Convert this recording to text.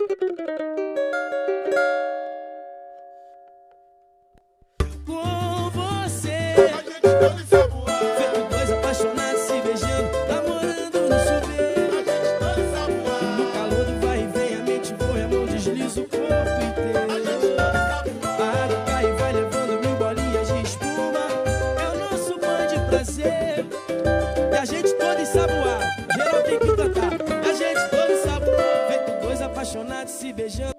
Com você, feito dois apaixonados se beijando, namorando no chuveiro. No calor do vai e vem, a mente voa, a mão desliza o corpo inteiro. A água cai e vai levando mil bolinhas de espuma. É o nosso banho de prazer. E a gente todo ensaboado, geral tem que cantar. E a gente todo ensaboado, feito dois apaixonados se beijando.